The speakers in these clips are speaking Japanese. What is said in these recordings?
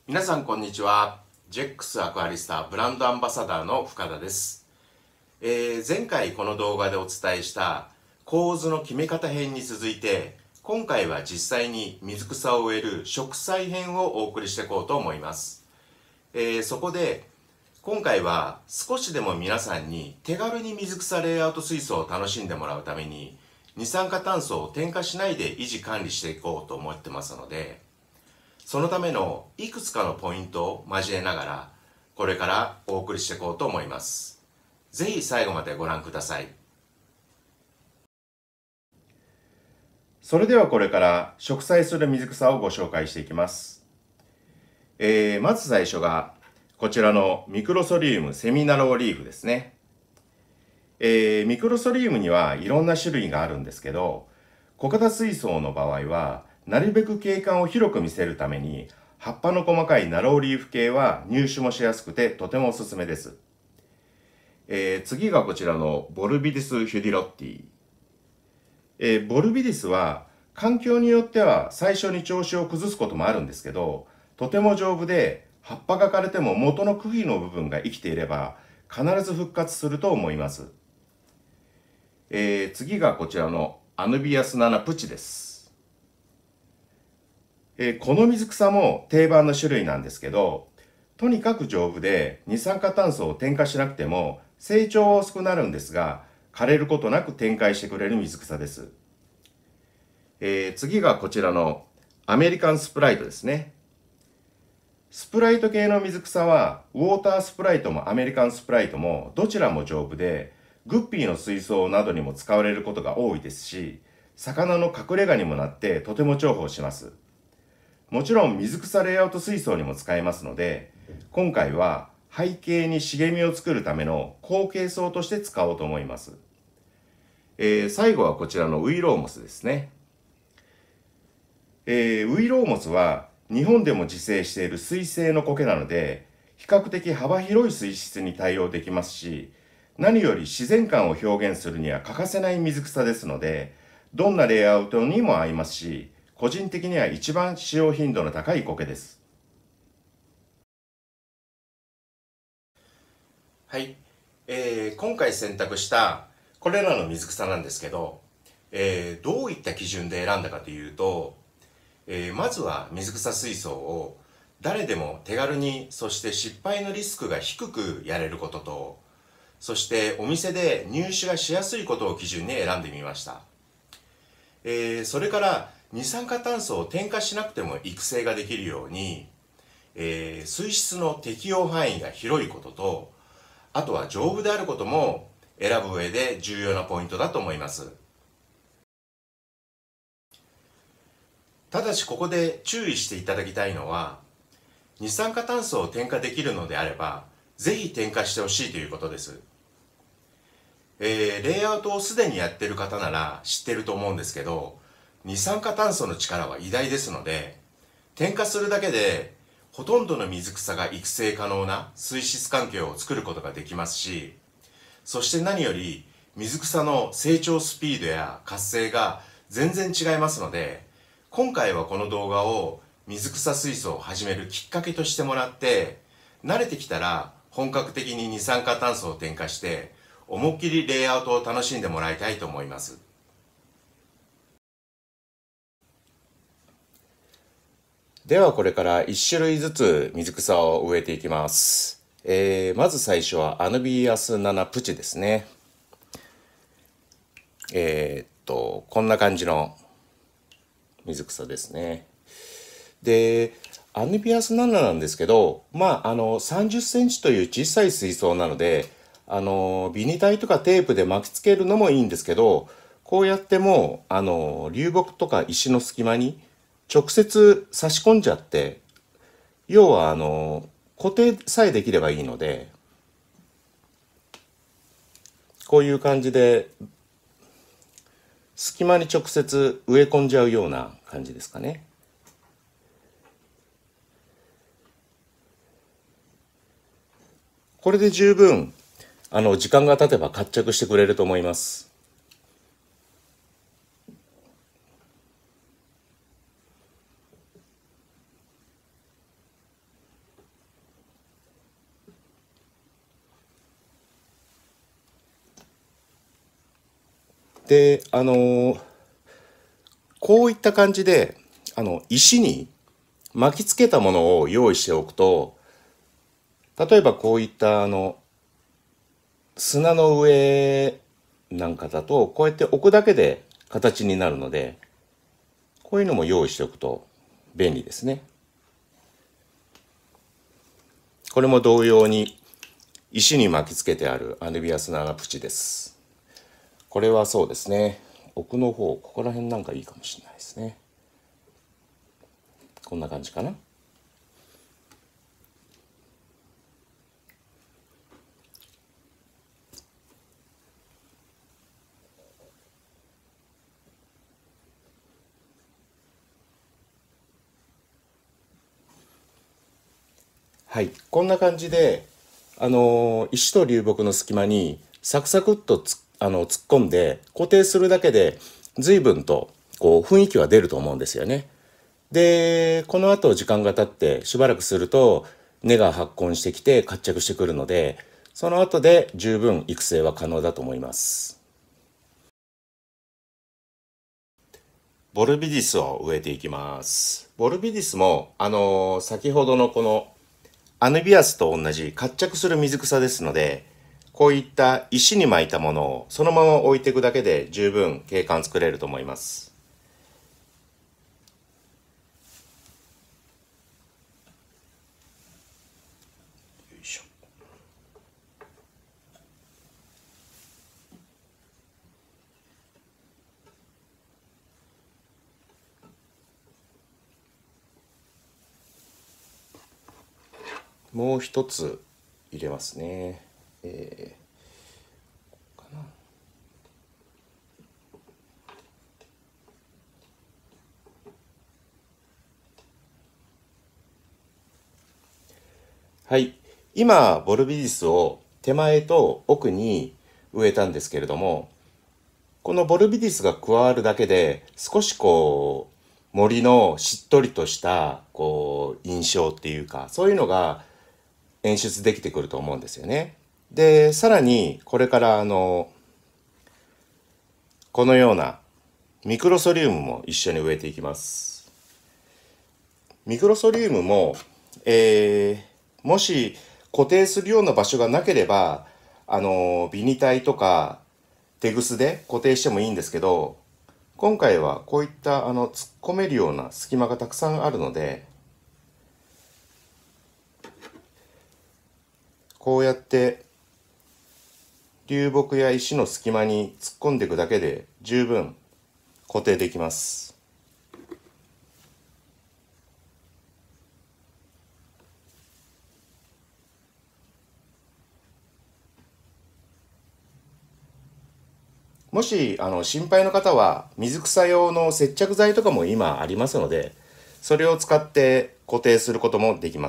皆さんこんにちは。ジェックスアクアリスタブランドアンバサダーの深田です。前回この動画でお伝えした構図の決め方編に続いて、今回は実際に水草を植える植栽編をお送りしていこうと思います。そこで今回は少しでも皆さんに手軽に水草レイアウト水槽を楽しんでもらうために、二酸化炭素を添加しないで維持管理していこうと思ってますので、そのためのいくつかのポイントを交えながら、これからお送りしていこうと思います。ぜひ最後までご覧ください。それではこれから植栽する水草をご紹介していきます。まず最初がこちらのミクロソリウムセミナローリーフですね。ミクロソリウムにはいろんな種類があるんですけど、小型水槽の場合はなるべく景観を広く見せるために、葉っぱの細かいナローリーフ系は入手もしやすくてとてもおすすめです。次がこちらのボルビディス・ヒュディロッティ。ボルビディスは環境によっては最初に調子を崩すこともあるんですけど、とても丈夫で葉っぱが枯れても元の茎の部分が生きていれば必ず復活すると思います。次がこちらのアヌビアスナナプチです。この水草も定番の種類なんですけど、とにかく丈夫で二酸化炭素を添加しなくても成長は遅くなるんですが、枯れることなく展開してくれる水草です。次がこちらのアメリカンスプライトですね。スプライト系の水草はウォータースプライトもアメリカンスプライトもどちらも丈夫で、グッピーの水槽などにも使われることが多いですし、魚の隠れ家にもなってとても重宝します。もちろん水草レイアウト水槽にも使えますので、今回は背景に茂みを作るための後継層として使おうと思います。最後はこちらのウイローモスですね。ウイローモスは日本でも自生している水生の苔なので、比較的幅広い水質に対応できますし、何より自然感を表現するには欠かせない水草ですので、どんなレイアウトにも合いますし、個人的には一番使用頻度の高い苔です。はい、今回選択したこれらの水草なんですけど、どういった基準で選んだかというと、まずは水草水槽を誰でも手軽に、そして失敗のリスクが低くやれることと、そしてお店で入手がしやすいことを基準に選んでみました。それから二酸化炭素を添加しなくても育成ができるように、水質の適用範囲が広いことと、あとは丈夫であることも選ぶ上で重要なポイントだと思います。ただしここで注意していただきたいのは、二酸化炭素を添加できるのであればぜひ添加してほしいということです。レイアウトをすでにやってる方なら知ってると思うんですけど、二酸化炭素の力は偉大ですので、添加するだけでほとんどの水草が育成可能な水質環境を作ることができますし、そして何より水草の成長スピードや活性が全然違いますので、今回はこの動画を水草水槽を始めるきっかけとしてもらって、慣れてきたら本格的に二酸化炭素を添加して思いっきりレイアウトを楽しんでもらいたいと思います。ではこれから1種類ずつ水草を植えていきます。まず最初はアヌビアスナナプチですね。こんな感じの水草ですね。で、アヌビアスナナなんですけど、30センチという小さい水槽なので、ビニタイとかテープで巻きつけるのもいいんですけど、こうやっても流木とか石の隙間に直接差し込んじゃって、要は固定さえできればいいので、こういう感じで隙間に直接植え込んじゃうような感じですかね。これで十分時間が経てば活着してくれると思います。 で、こういった感じで、石に巻きつけたものを用意しておくと、例えばこういった砂の上なんかだと、こうやって置くだけで形になるので、こういうのも用意しておくと便利ですね。これも同様に石に巻きつけてあるアヌビアスナガプチです。これはそうですね。奥の方、ここら辺なんかいいかもしれないですね。こんな感じかな。はい、こんな感じで、石と流木の隙間にサクサクっと突っ込んで固定するだけで随分とこう雰囲気は出ると思うんですよね。で、この後時間が経ってしばらくすると根が発根してきて活着してくるので、その後で十分育成は可能だと思います。ボルビディスを植えていきます。ボルビディスも、先ほどのこのアヌビアスと同じ活着する水草ですので、こういった石に巻いたものをそのまま置いていくだけで十分景観作れると思います。よいしょ。もう一つ入れますね。こうかな。はい。今、ボルビディスを手前と奥に植えたんですけれども、このボルビディスが加わるだけで、少しこう、森のしっとりとしたこう印象っていうか、そういうのが演出できてくると思うんですよね。で、さらにこれからこのようなミクロソリウムも一緒に植えていきます。ミクロソリウムも、もし固定するような場所がなければ、ビニタイとかテグスで固定してもいいんですけど、今回はこういった突っ込めるような隙間がたくさんあるので、こうやって流木や石の隙間に突っ込んでいくだけで十分固定できます。もし心配の方は水草用の接着剤とかも今ありますので、それを使って固定することもできます。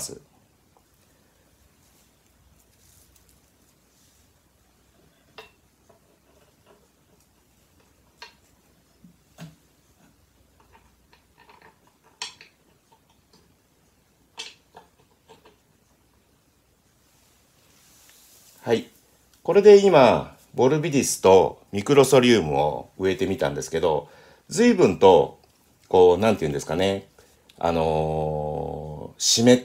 はい。これで今、ボルビディスとミクロソリウムを植えてみたんですけど、随分と、こう、なんていうんですかね、湿った、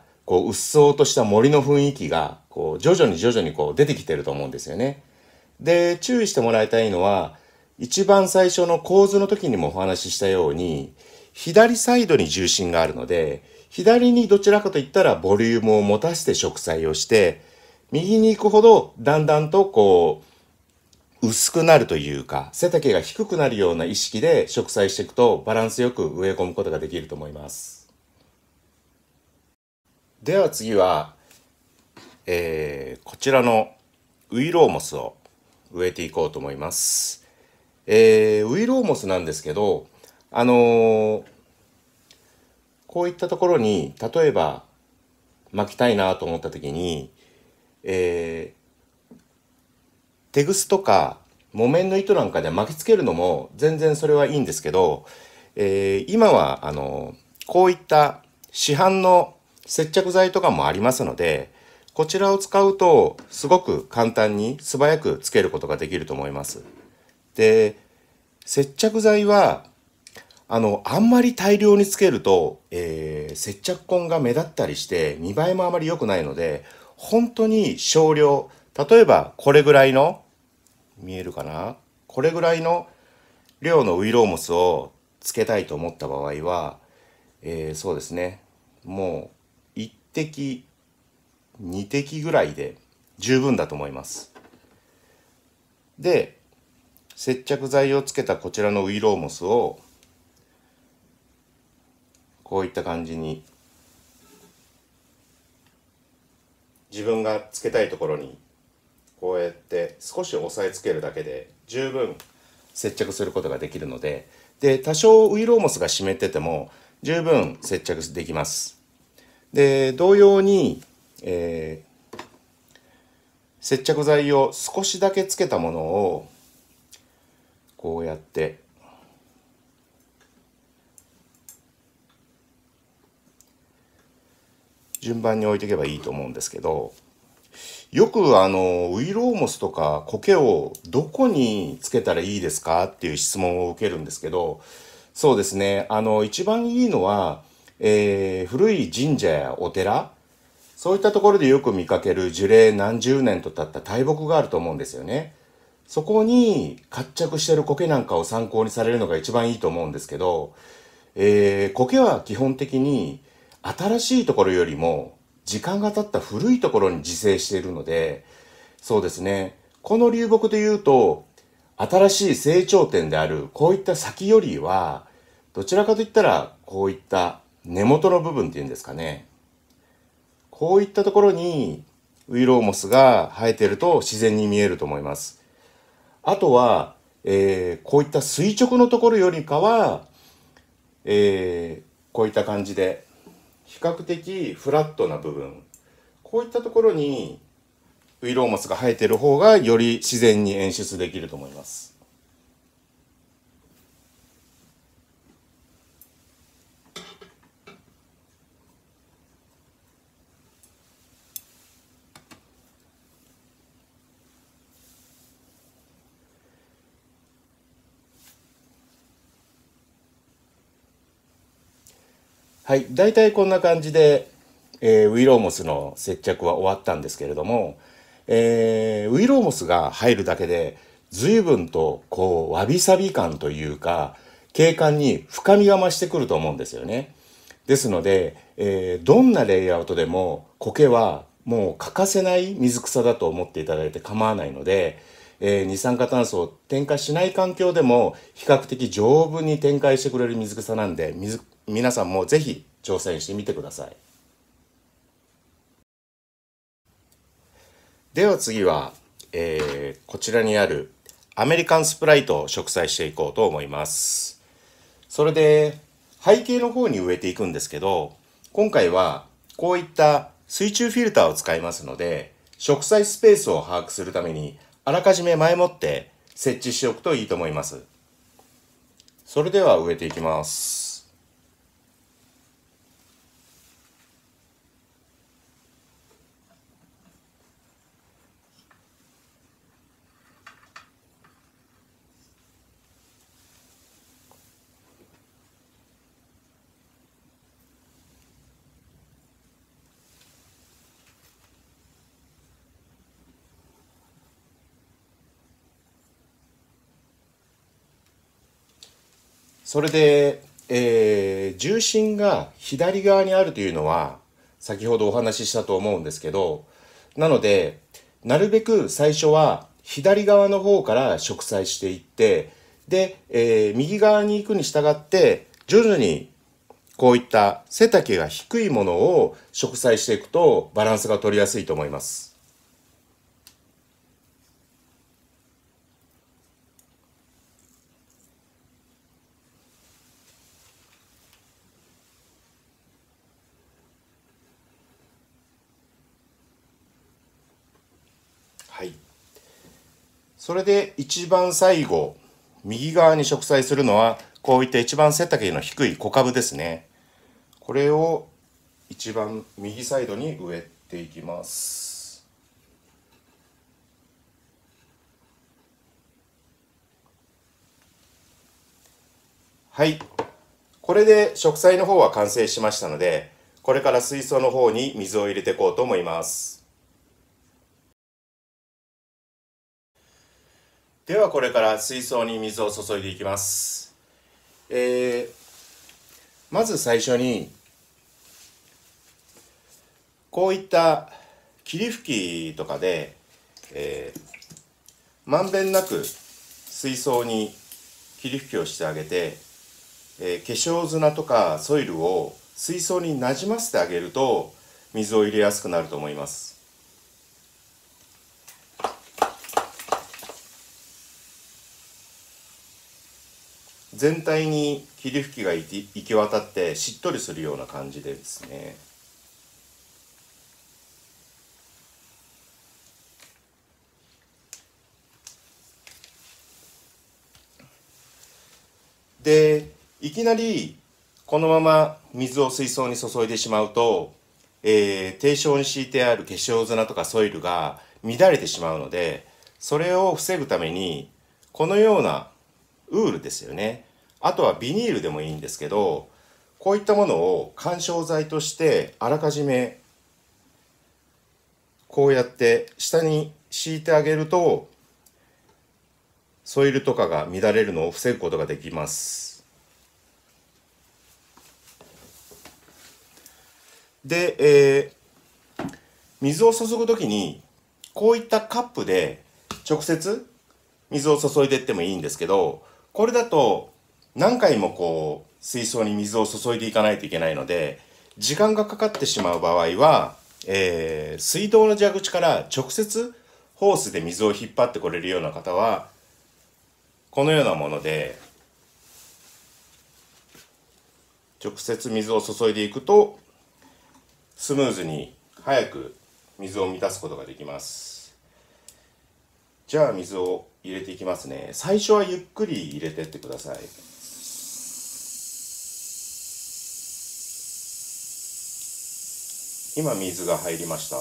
こう、鬱蒼とした森の雰囲気が、こう、徐々にこう、出てきてると思うんですよね。で、注意してもらいたいのは、一番最初の構図の時にもお話ししたように、左サイドに重心があるので、左にどちらかといったらボリュームを持たせて植栽をして、右に行くほどだんだんとこう薄くなるというか背丈が低くなるような意識で植栽していくとバランスよく植え込むことができると思います。では次は、こちらのウイローモスを植えていこうと思います。ウイローモスなんですけど、こういったところに例えば巻きたいなと思った時に、テグスとか木綿の糸なんかで巻きつけるのも全然それはいいんですけど、今はこういった市販の接着剤とかもありますので、こちらを使うとすごく簡単に素早くつけることができると思います。 で、接着剤はあんまり大量につけると、接着痕が目立ったりして見栄えもあまり良くないので、本当に少量、例えばこれぐらいの、見えるかな、これぐらいの量のウイローモスをつけたいと思った場合は、そうですね、もう1滴2滴ぐらいで十分だと思います。で、接着剤をつけたこちらのウイローモスをこういった感じに自分がつけたいところにこうやって少し押さえつけるだけで十分接着することができるので、多少ウイローモスが湿ってても十分接着できます。で、同様に、接着剤を少しだけつけたものをこうやって順番に置いていけばいいと思うんですけど、よくウイローモスとか苔をどこにつけたらいいですかっていう質問を受けるんですけど、そうですね、一番いいのは、古い神社やお寺、そういったところでよく見かける樹齢何十年と経った大木があると思うんですよね。そこに活着している苔なんかを参考にされるのが一番いいと思うんですけど、苔は基本的に新しいところよりも時間が経った古いところに自生しているので、そうですね、この流木でいうと新しい成長点であるこういった先よりはどちらかといったらこういった根元の部分っていうんですかね、こういったところにウイローモスが生えていると自然に見えると思います。あとは、こういった垂直のところよりかは、こういった感じで比較的フラットな部分、こういったところにウイローモスが生えている方がより自然に演出できると思います。はい、大体こんな感じで、ウイローモスの接着は終わったんですけれども、ウイローモスが入るだけで随分とこうわびさび感というか景観に深みが増してくると思うんですよね。ですので、どんなレイアウトでも苔はもう欠かせない水草だと思っていただいて構わないので、二酸化炭素を添加しない環境でも比較的丈夫に展開してくれる水草なんで、皆さんもぜひ挑戦してみてください。では次は、こちらにあるアメリカンスプライトを植栽していこうと思います。それで背景の方に植えていくんですけど、今回はこういった水中フィルターを使いますので、植栽スペースを把握するためにあらかじめ前もって設置しておくといいと思います。それでは植えていきます。それで、重心が左側にあるというのは先ほどお話ししたと思うんですけど、なのでなるべく最初は左側の方から植栽していって、で、右側に行くに従って徐々にこういった背丈が低いものを植栽していくとバランスが取りやすいと思います。はい。それで一番最後、右側に植栽するのは、こういった一番背丈の低い小株ですね。これを一番右サイドに植えていきます。 はい。これで植栽の方は完成しましたので、これから水槽の方に水を入れていこうと思います。ではこれから水槽に水を注いでいきます。まず最初にこういった霧吹きとかで、まんべんなく水槽に霧吹きをしてあげて、化粧砂とかソイルを水槽になじませてあげると水を入れやすくなると思います。全体に霧吹きが行き渡ってしっとりするような感じでですね。で、いきなりこのまま水を水槽に注いでしまうと、低床に敷いてある化粧砂とかソイルが乱れてしまうので、それを防ぐためにこのようなウールですよね。あとはビニールでもいいんですけど、こういったものを緩衝材としてあらかじめこうやって下に敷いてあげると、ソイルとかが乱れるのを防ぐことができます。で、水を注ぐときにこういったカップで直接水を注いでいってもいいんですけど、これだと何回もこう水槽に水を注いでいかないといけないので時間がかかってしまう場合は、水道の蛇口から直接ホースで水を引っ張ってこれるような方はこのようなもので直接水を注いでいくとスムーズに早く水を満たすことができます。じゃあ水を入れていきますね。最初はゆっくり入れてってください。今水が入りました。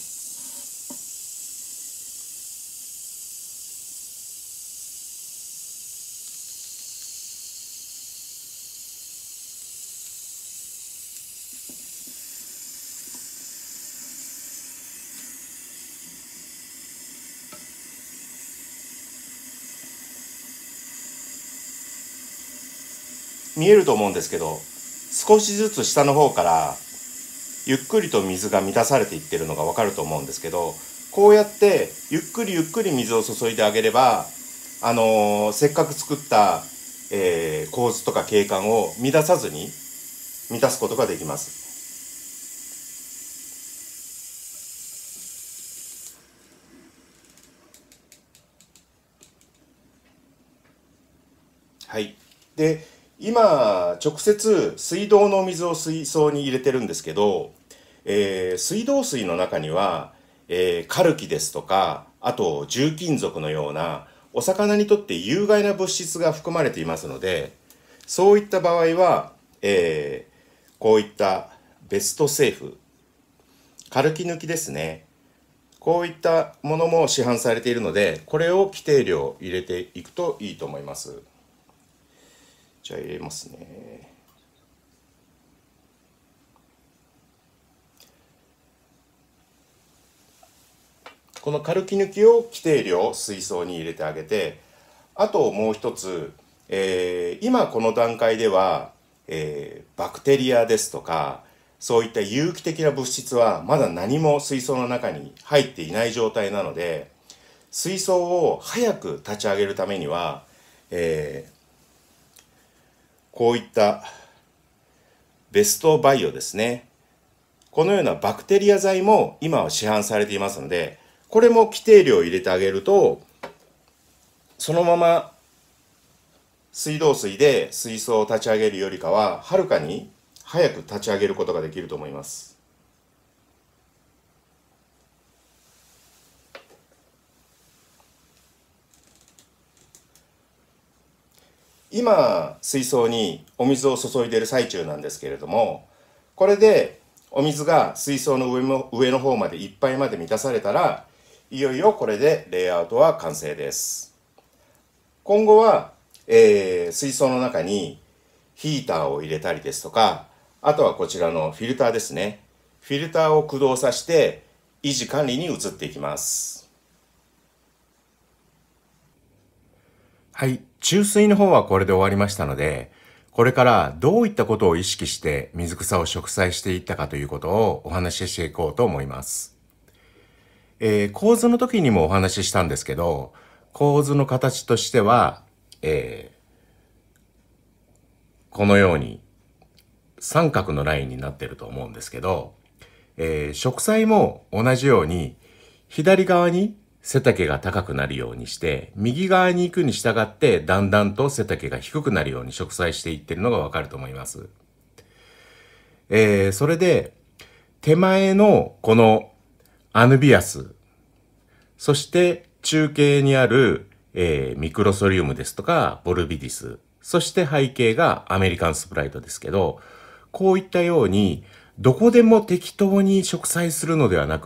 見えると思うんですけど、少しずつ下の方からゆっくりと水が満たされていってるのがわかると思うんですけど、こうやってゆっくりゆっくり水を注いであげれば、せっかく作った、構図とか景観を乱さずに満たすことができます。はい。で、今直接水道のお水を水槽に入れてるんですけど、水道水の中には、カルキですとか、あと重金属のようなお魚にとって有害な物質が含まれていますので、そういった場合は、こういったベストセーフ、カルキ抜きですね。こういったものも市販されているので、これを規定量入れていくといいと思います。じゃあ入れますね。このカルキ抜きを規定量水槽に入れてあげて、あともう一つ、今この段階では、バクテリアですとかそういった有機的な物質はまだ何も水槽の中に入っていない状態なので、水槽を早く立ち上げるためには、こういったベストバイオですね、このようなバクテリア剤も今は市販されていますので、これも規定量入れてあげると、そのまま水道水で水槽を立ち上げるよりかははるかに早く立ち上げることができると思います。今水槽にお水を注いでいる最中なんですけれども、これでお水が水槽の上の方までいっぱいまで満たされたら、いよいよこれでレイアウトは完成です。今後は、水槽の中にヒーターを入れたりですとか、あとはこちらのフィルターですね。フィルターを駆動させて維持管理に移っていきます。はい、注水の方はこれで終わりましたので、これからどういったことを意識して水草を植栽していったかということをお話ししていこうと思います。構図の時にもお話ししたんですけど、構図の形としては、このように三角のラインになっていると思うんですけど、植栽も同じように左側に背丈が高くなるようにして、右側に行くに従ってだんだんと背丈が低くなるように植栽していってるのがわかると思います。それで手前のこのアヌビアス、そして中継にある、ミクロソリウムですとかボルビディス、そして背景がアメリカンスプライトですけど、こういったようにどこでも適当に植栽するのではなくって、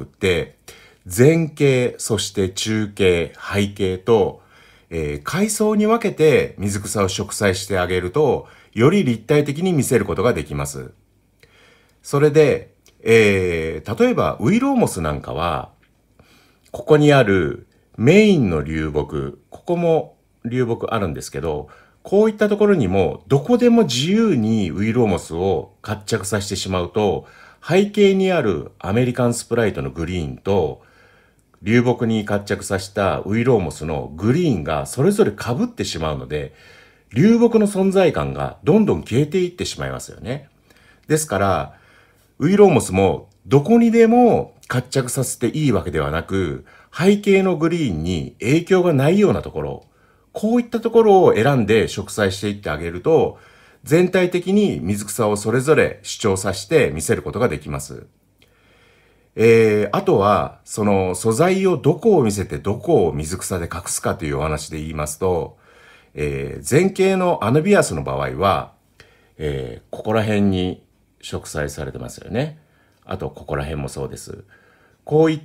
前景、そして中景、背景と、階層に分けて水草を植栽してあげると、より立体的に見せることができます。それで、例えばウイローモスなんかは、ここにあるメインの流木、ここも流木あるんですけど、こういったところにもどこでも自由にウイローモスを活着させてしまうと、背景にあるアメリカンスプライトのグリーンと流木に活着させたウイローモスのグリーンがそれぞれ被ってしまうので、流木の存在感がどんどん消えていってしまいますよね。ですから、ウイローモスもどこにでも活着させていいわけではなく、背景のグリーンに影響がないようなところ、こういったところを選んで植栽していってあげると、全体的に水草をそれぞれ主張させて見せることができます。あとは、その素材をどこを見せてどこを水草で隠すかというお話で言いますと、前景のアヌビアスの場合は、ここら辺に植栽されてますよね。あと、ここら辺もそうです。こう言って、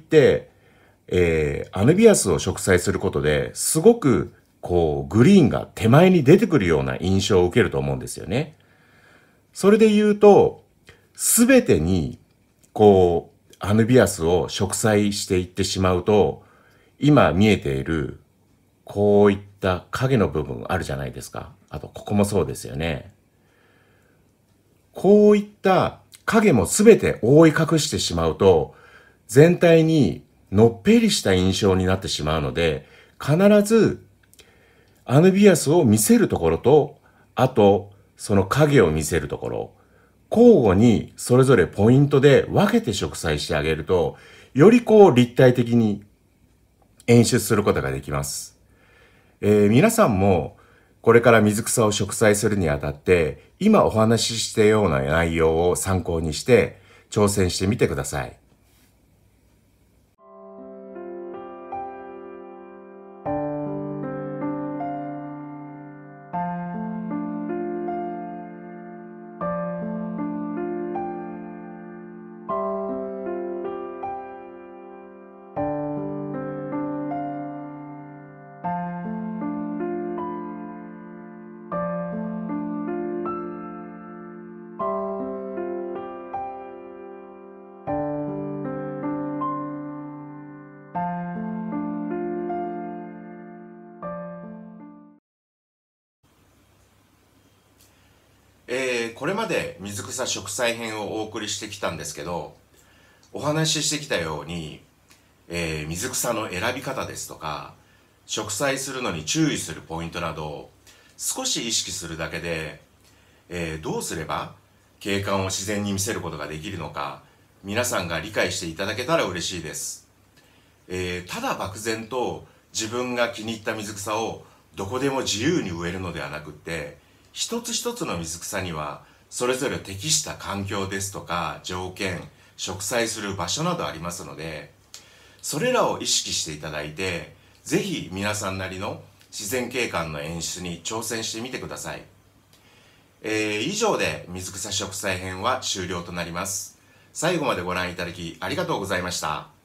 アヌビアスを植栽することで、すごく、グリーンが手前に出てくるような印象を受けると思うんですよね。それで言うと、すべてに、アヌビアスを植栽していってしまうと、今見えている、こういった影の部分あるじゃないですか。あと、ここもそうですよね。こういった影もすべて覆い隠してしまうと、全体にのっぺりした印象になってしまうので、必ずアヌビアスを見せるところと、あとその影を見せるところ、交互にそれぞれポイントで分けて植栽してあげると、より立体的に演出することができます。皆さんもこれから水草を植栽するにあたって、今お話ししたような内容を参考にして挑戦してみてください。これまで水草植栽編をお送りしてきたんですけど、お話ししてきたように、水草の選び方ですとか、植栽するのに注意するポイントなどを少し意識するだけで、どうすれば景観を自然に見せることができるのか、皆さんが理解していただけたら嬉しいです。ただ漠然と自分が気に入った水草をどこでも自由に植えるのではなくって、一つ一つの水草にはそれぞれ適した環境ですとか条件、植栽する場所などありますので、それらを意識していただいて、ぜひ皆さんなりの自然景観の演出に挑戦してみてください。以上で水草植栽編は終了となります。最後までご覧いただきありがとうございました。